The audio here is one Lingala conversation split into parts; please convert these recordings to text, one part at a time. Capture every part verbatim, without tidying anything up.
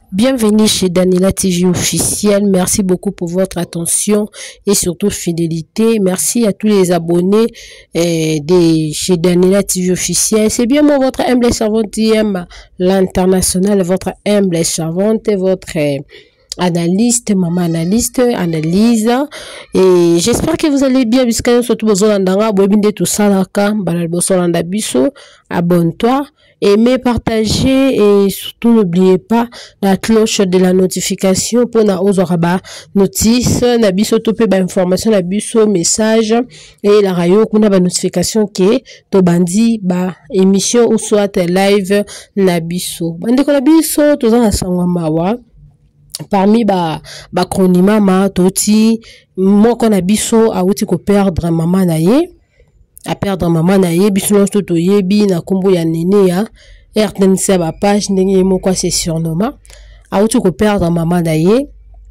Bienvenue chez Daniela T V officiel. Merci beaucoup pour votre attention et surtout fidélité. Merci à tous les abonnés euh, de chez Daniela T V officiel. C'est bien moi, votre humble servante qui aime l'international, votre humble servante, votre euh, analyste, maman analyste, analyse. Et j'espère que vous allez bien jusqu'à surtout bozolanda bobinde tout ça là ka balal bozolanda biso. Abonne-toi, aimez, partagez et surtout n'oubliez pas la cloche de la notification pour na ozoraba notice na biso topé ba information na biso message et la radio kuna ba notification que to bandi ba émission ou soit live na biso bande ko na biso to za sangwa mawa parmi ba ba kronima ma toti moko na biso awuti ko perdre maman na ye à perdre maman na ye biso to to yebi na kombo ya nene ya R T N C ba page ndenge moko c'est surnommé awuti ko perdre maman na ye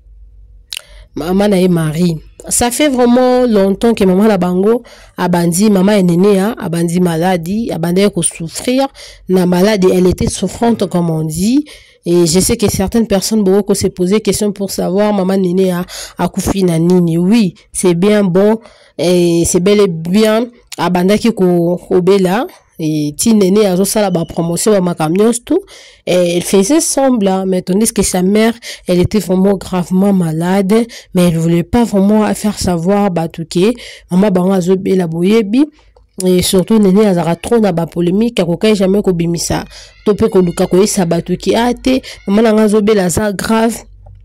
maman na ye Marie. Ça fait vraiment longtemps que maman la bango abandi maman est nene ya abandi maladie abandi ko souffrir na maladie, elle était souffrante comme on dit. Et je sais que certaines personnes beaucoup se poser question pour savoir maman nene a akufi na nini. Oui, c'est bien bon et c'est bel et bien abandaki ko obela et ti nene a sala ba promotion ba makamions tout et elle faisait semblant mais tandis que sa mère elle était vraiment gravement malade mais elle voulait pas vraiment faire savoir batuke maman bango azobela boyebi. Et surtout nene azara trop na ba polémique akokai jamais ko bimisa to pe ko luka ko isabatu ki ate maman na ngazobela za grave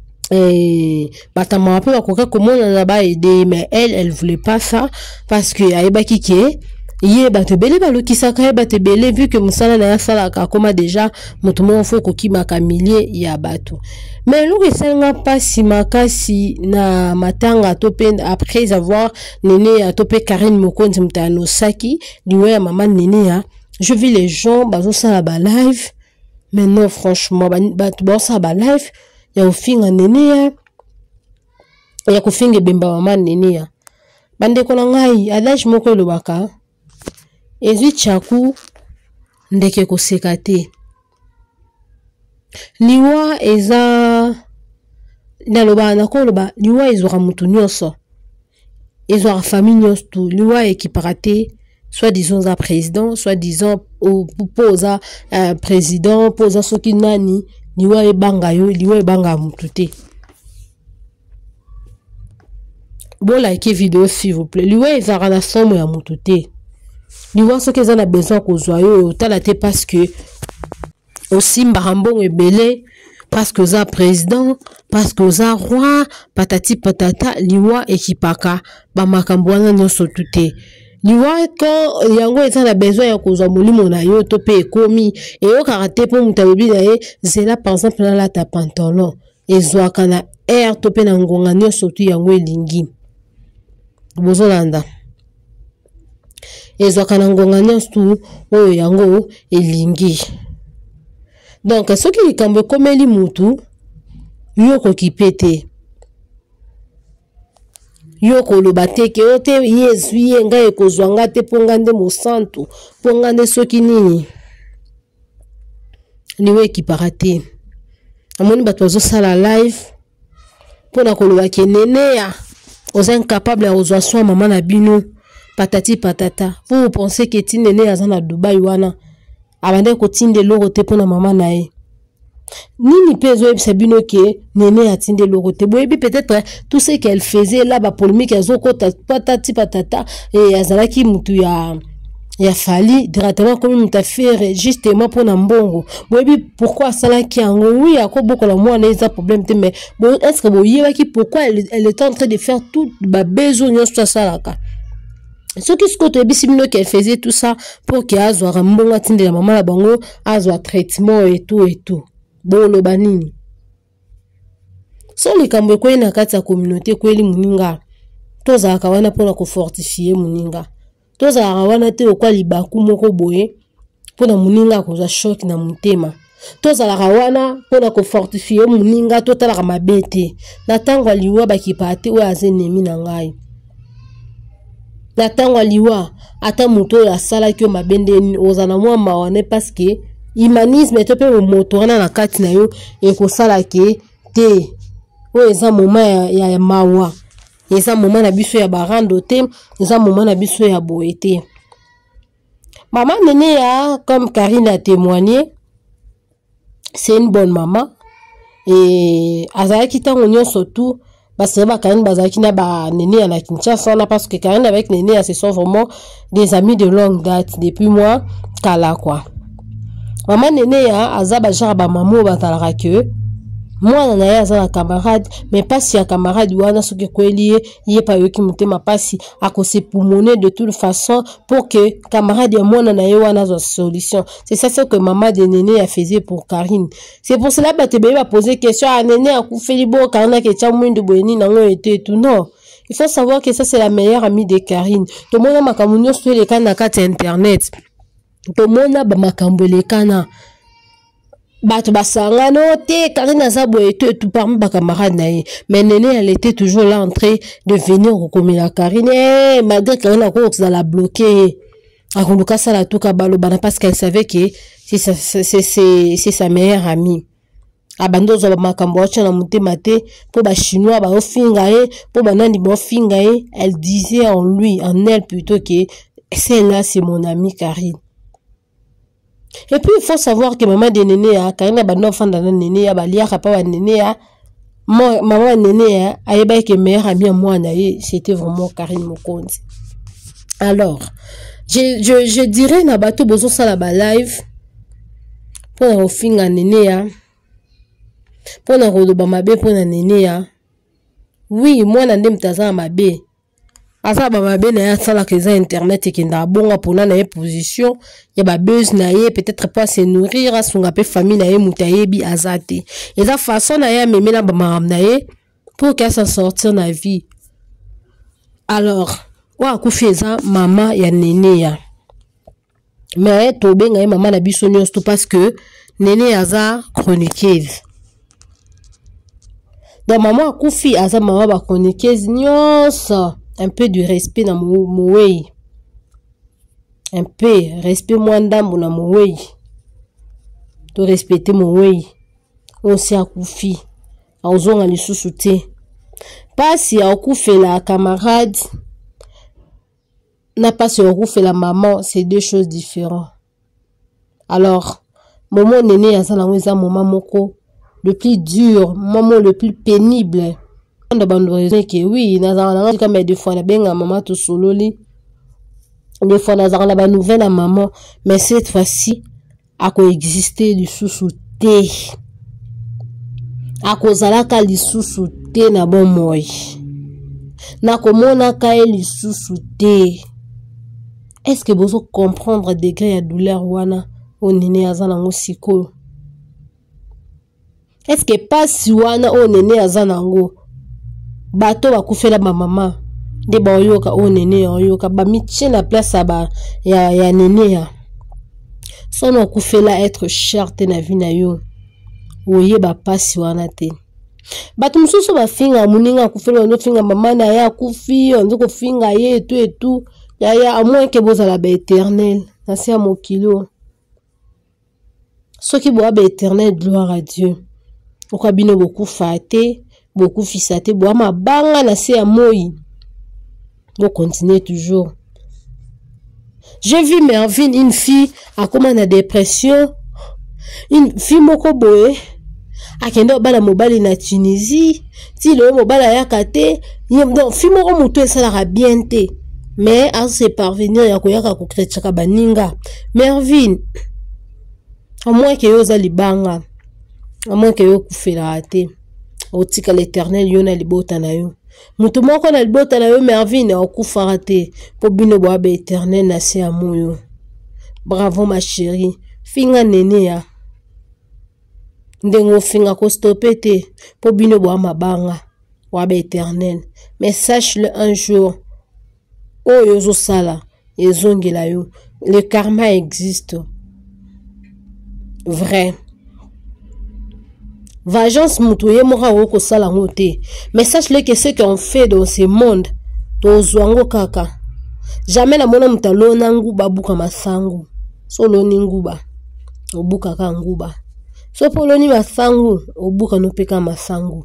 et batama pe akokai komona na ba aider mais elle elle voulait pas ça parce que ayeba kike ye ba te belé ba lokisa ka ba te belé vu que musala na sala ka koma déjà mutumo fo ko kima ka millier ya bato mais lo resenga pas si makasi na matanga topenda après avoir nene ya topé Karine Mokonzi mtano saki liwe ya maman nene ya je vis les gens bazo sala ba live mais non franchement ba ba sala ba live ya ofinga nene ya ya kofinga bemba maman nene ya bande ko ngai adage moko lo baka ezwi chaku ndeke koseka te liwa eza naloba nakoloba liwa ezwaka mutu nyonso ezwaka famille nyonso tu liwa ekipaka te soit disons za président soit disons poza uh, président poza soki nani liwa ebanga yo liwa ebanga mutu te. Bon like vidéo s'il vous plaît liwa ezaka na somo ya mutu te. Liwa ce qu'ils ont besoin qu'on soit yo talate parce que aussi mbambon est belé parce que za président parce que za roi patati patata liwa ekipaka ba makambo wana nyonso tuté liwa quand yango ils ont besoin ya kozwa molimo na yo to pe ekomi et yo karaté pour mutabebi na ye zela par exemple na la ta pantalon ezwa kana air to pe na ngonga nyonso tu yango elingi bozolanda ezwaka na ngonga nyonso oyo yango elingi. Donc soki likambo komeli mutu yoko kipete yoko loba te ke ote yezwi ye ngai ekozwanga te ponga nde mosantu ponga nde soki nini niwe ekipaka te. Amoni bato bazosala live mpona koloba ke nene ya oza incapable ya kozwa soin mama na bino patati patata. Vous, vous pensez que Tinene azana Dubai wana abande ko tinde loro te pona maman na ye nini pezo ebisabino ke nene atinde loro te boyebi peut-être tout ce qu'elle faisait là ba polémique azoko patati patata et azalaki mutu ya ya fali directement comme muta faire justement pona mbongo boyebi pourquoi sala ki ango oui akoboko la moi na eza problème te mais bon est-ce que boyebi ki pourquoi elle, elle est en train de faire tout ba besoin nyonso salaka. Ce qui se côté bisimino qu'elle faisait tout ça pour qu'il azwa rambonga tinde la maman la bango azwa traitement et tout et tout bolo banini so likambo ko ina kati ya communauté ko eli muninga toza kawana pona ko fortifier muninga toza kawana te okwa libaku moko boye pona muninga ko za choc na mutema toza la kawana pona ko fortifier muninga totala ka mabete na tango liwa bakipate o azenemi na ngai na tango liwa ata muto ya sala ki mabende ozana mwa mawane parce que humanisme to pe motorana na kati na yo e ko sala ke te o eza moment ya, ya mawa eza moment na biso ya barando te eza moment na biso ya boye te. Maman Néné ya comme Karine a témoigné, c'est une bonne maman et azalaki tango nyonso tout parce que Karine bazalaki na ba Néné na Kinshasa parce que Karine avec Néné ce sont vraiment des amis de longue date depuis moi kala quoi. Maman Néné ya azaba genre ba maman batalaka que moi na ya za camarade mais pas si un camarade wana soki kweli ye pa yoki mutema pasi akose pulmoner de toute façon pour que camarade ya mwana na ye wana zo solution. C'est ça ce que maman de Néné a faisait pour Karine. C'est pour cela ba te ba poser question à Néné a koufeli bo Karine ke tcha mwindu boeni nango était tout non. Il faut savoir que ça c'est la meilleure amie de Karine. To mona makamunyo sur les kana kati internet. To mona ba makambo le kana Bato basangano te Karine azabo et tout parmi ba camarade nae mais Néné elle était toujours là en train de venir comme la Karine eh, malgré Karine a quoi ça la bloquer a konduka ça la tout kabalo bana parce qu'elle savait que c'est c'est c'est c'est sa meilleure amie abando zo makambo acha na mutema te po ba chinois ba ofinga e po banani ba ofinga e elle disait en lui en elle plutôt que celle-là c'est mon amie Karine. Et puis il faut savoir que maman de Néné a Karine ba no fanda na Néné ya balia papa wa Néné a maman Néné a ayeba que meilleure amie moi na c'était vraiment Karine Mokonzi. Alors je je je dirais na bato bozo sala ba live pour na ofinga Néné a pour na roloba mabe pour na Néné a oui moi na ndem taza mabe asa ba mabe na ya sala que za internet et kinda bonga pona na position ya ba buzz na ye peut-être pas se nourrir asunga pe famille na ye mutayebi azate et la façon na ya memela ba maram na ye pour qu'elle s'en sortir na vie. Alors wa kufeza mama ya Néné ya mais to benga mama na biso nyonso parce que Néné aza chroniqueuse. Donc maman kufi aza mama ba chroniqueuse nyonso. Un peu de respect dans mon moué. Un peu respect moins d'âme dans mon moué. De respecter mon moué. On s'est accoufi. On s'en a les sous-soutés. Pas si on fait la camarade. N'a pas si on fait la maman. C'est deux choses différentes. Alors, maman Néné a ça la maman moko. Le plus dur, maman le plus pénible. De bande que oui nazana comme des fois na benga maman to sololi des fois nazana ba nouvelle à maman mais cette fois-ci a coexister du sous-souté a kozala ka li sous-souté na bon moy na komona ka li sous-souté. Est-ce que vous comprendre degré ya douleur wana o Néné azana ngo siko? Est-ce que pas si wana o Néné azana ngo bato ba kufela ba mama de ba yoka o Néné yoka ba mitie na place ba ya ya Néné ya sono kufela être cher te na vie na yo oye ba pasi wana te bato mususu ba finga muninga kufela no finga mama na ya kufi on ko finga ye tout et tout ya ya à moins que bozala ba éternel na se mo kilo soki bo ba éternel gloire à Dieu okabino beaucoup faté beaucoup fissaté bois ma banga na se ya moi on continue toujours. J'ai vu Mervyn, une fille a comment la dépression, une fille moko boye a kendo bala mobali na Tunisie ti le mobala ya kate donc fille moko muto esala bien te mais à se parvenir ya koyaka ko kretchaka baninga Mervyn au moins que yo za libanga au moins que yo kufela te otika l'Éternel yo na libota na yo mutu moko na libota na yo Mervyn okufara te po bino bo ba Éternel na se amoyo. Bravo ma chérie finga Néné ya ndengo finga ko stopper te po bino bo mabanga wa ba Éternel mais sache-le un jour oh yozo sala ezongela yo le karma existe vrai. Vengeance mutuye mora woko sala ngote. Mais sache-le que ce qu'on fait dans ce monde, to zwango kaka. Jamais na mona mutalo nangu babuka masangu. Solo ninguba. obuka ka nguba. So poloni masangu, obuka no peka masangu.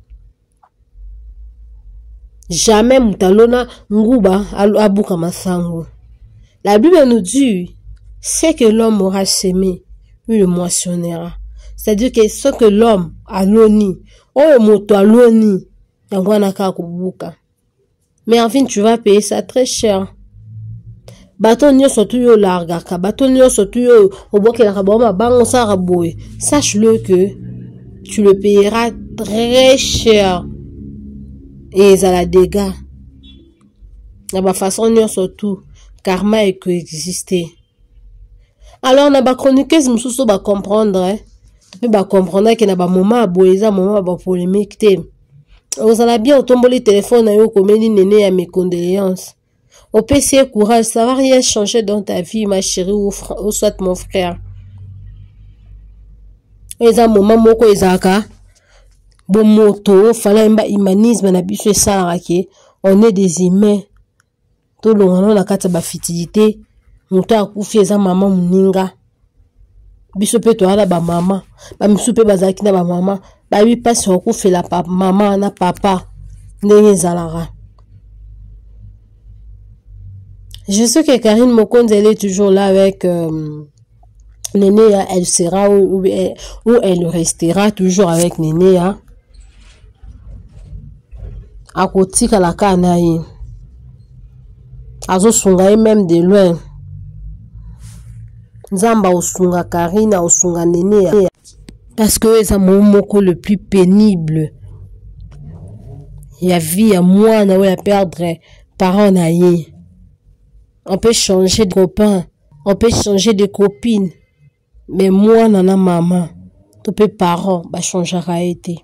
Jamais mutalona nguba abuka masangu. La Bible nous dit, c'est que l'homme aura semé, lui le moissonnera. C'est-à-dire que ce que l'homme a loni, oh moto a loni, yangwana ka kubuka. Mais enfin, tu vas payer ça très cher. Baton yo surtout yo largaka, baton yo surtout yo oboke la kaboma bango sa raboye. Sache-le que tu le payeras très cher. Et ça la dégâts. La ba façon yo surtout karma est coexister. Alors na ba chroniqueuse mususu ba comprendre hein. Puis ba comprendre que na ba moment aboyeza moment ba polémique te. Vous allez bien tomber le téléphone yo komeli nene ya mes condoléances. Au P C courage, ça va rien changer dans ta vie ma chérie ou, ou soit mon frère. Eza moment moko ezaka bon moto fala mba humanisme na biso esala ke on est des humains. To longano na kata ba fitilité moto akufi eza mama muninga biso pe to ala ba mama ba misu pe bazaki na ba mama ba bi passe okufi la papa mama na papa ndenge zalara. Je sais que Karine Mokonde elle est toujours là avec euh, Nénéa, elle sera ou, ou, ou elle restera toujours avec Nénéa. À côté de la canaille. Azo sunga même de loin. Nzamba osunga Karina osunga Nénéa. Parce que c'est mon moko le plus pénible. Il y a vie à moi na ouais à perdre parents naïe. On peut changer de copain, on peut changer de copine. Mais moi, nana maman, tu peux parents, bah changer à été.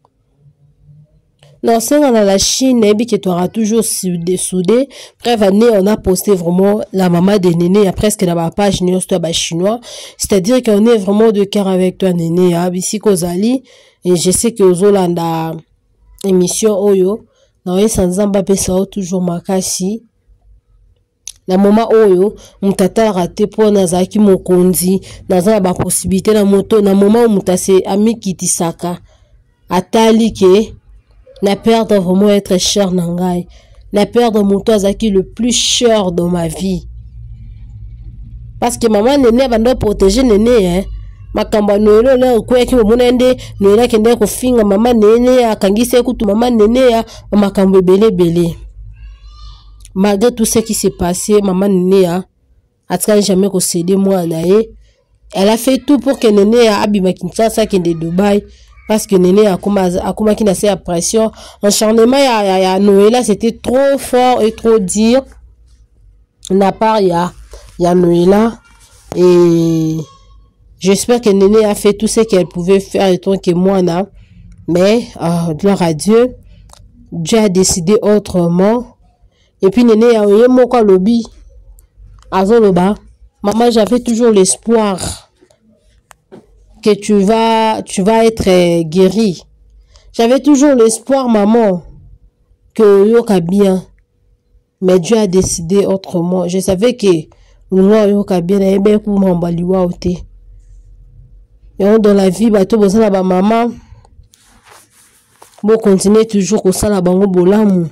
Non, c'est dans la Chine, et que tu auras toujours soudé, soudé. Bref, on a posté vraiment la maman de Néné, après ce que la page chinois. C'est-à-dire qu'on est vraiment de cœur avec toi, Néné, ici Kozali. Et je sais que aux Olanda émission Oyo, non, et sans Zambapé, ça toujours makasi. Na moment oyo mutata raté pour nazaki mokonzi naza ba possibilité na moto na moment où mutase ami kitisaka atali ke la perdre vraiment être cher nangai la perdre moto azaki le plus cher dans ma vie parce que maman Néné bando protéger Néné hein makamba noelo la ko yaki monende noela kende ko finga maman Néné akangise kutu maman Néné ya makambo belé belé. Malgré tout ce qui s'est passé, maman Nénéa a jamais concédé moi naé. Elle a fait tout pour que Nénéa abima Kinshasa qui de Dubaï parce que Nénéa a comme a comme qui n'a assez pression. Encharnement ya ya ya Noëlla c'était trop fort et trop dur. Na part ya ya Noëlla et j'espère que Nénéa a fait tout ce qu'elle pouvait faire et tant que moi na. Mais euh, gloire à Dieu, Dieu a décidé autrement. Et puis Néné a eu mon quoi lobby azoloba maman j'avais toujours l'espoir que tu vas tu vas être guéri. J'avais toujours l'espoir maman que yoka bien mais Dieu a décidé autrement. Je savais que moi yoka bien et ben pour m'embaliwa oté. Et dans la vie bato bozala ba maman bon continuer toujours ko sala bango bolamu.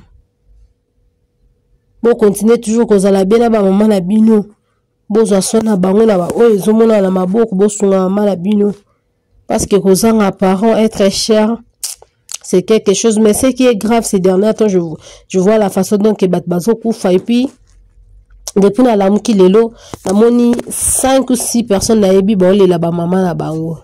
Bon continuer toujours ko zala bien na ba maman na bino bozo sona bango na ba oyo zomona na maboko bosunga maman na bino parce que kozanga parents être cher c'est quelque chose mais ce qui est grave ces derniers temps je je vois la façon dont que bat bazo kufa et puis depuis na la muki lelo na moni cinq ou six personnes na yebi ba ole la ba maman na bango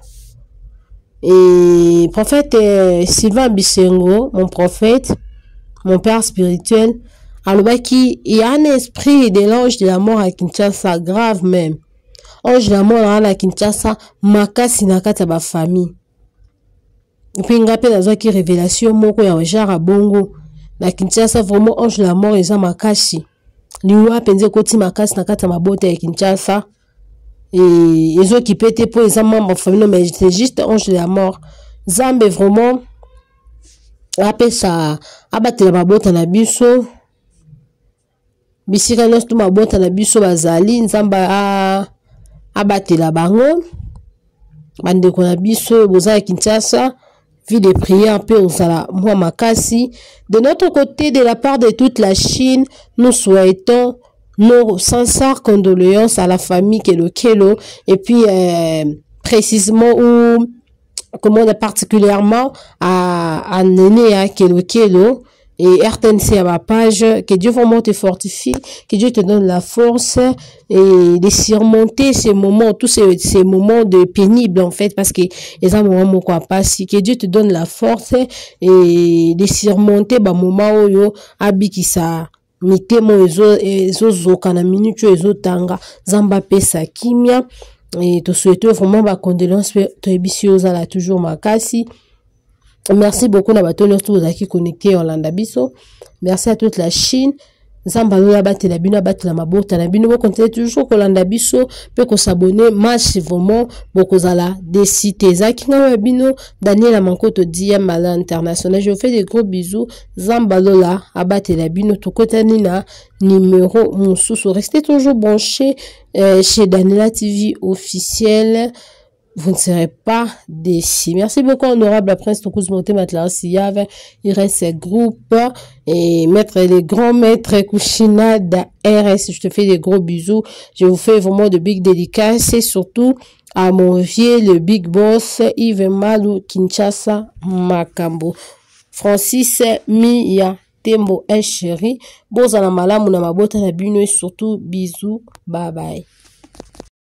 et prophète euh, Sylvain Bisengo mon prophète mon père spirituel. Alors, il y a un esprit de l'ange de la mort à Kinshasa, grave même. Ange de la mort à Kinshasa, makasi na kata ba famille. Et puis, il y a une révélation, moko ya ojara bongo. Na Kinshasa, vraiment, ange de la mort, ils ont makasi. Liwa penze koti makasi na kata mabote ya Kinshasa. Et ils ont qui pété pour les membres de famille, mais c'est juste ange de la mort. Zambe vraiment, après ça, abattre la mabote na biso. Bisika nyonso mabota na biso bazali nzamba a abatela bango bande kona biso boza Kinshasa, vie de prière peu osala moi makasi. De notre côté, de la part de toute la Chine, nous souhaitons nos sincères condoléances à la famille Kelo Kelo et puis euh, précisément ou comment dire particulièrement à à Néné à Kelo Kelo et R T N C à ma page. Que Dieu vraiment te fortifie, que Dieu te donne la force et de surmonter ces moments, tous ces, ces moments de pénibles en fait, parce que les moments quoi pas si que Dieu te donne la force et de surmonter ba moment oyo abikisa mitemo ezo ezo zoka na minute ezo tanga zamba pesa kimia. Et te souhaite vraiment ma condoléance to ebisi ozala toujours makasi. Merci beaucoup na bato nyonso qui connecté en Landabiso. Merci à toute la Chine. Zamba loya bate la bino bate la mabota na bino continuer toujours ko Landabiso peut ko s'abonner massivement beaucoup zala des sites zaki na bino Daniel Amankoto dia mala international. Je vous fais des gros bisous. Zamba lola abate la bino to kotani na numéro mususu. Restez toujours branchés euh, chez Daniela T V officiel. Vous ne serez pas déçus. Merci beaucoup, honorable prince Tokuz Moté Matla Siyave. Il reste ses groupes et maître les grands maîtres Kushina da R S. Je te fais des gros bisous. Je vous fais vraiment de big dédicaces et surtout à mon vieux, le big boss, Yves Malou Kinshasa Makambo. Francis Miya Tembo El Chéri. Bozala malamu na mabota na bino et surtout bisous. Bye bye.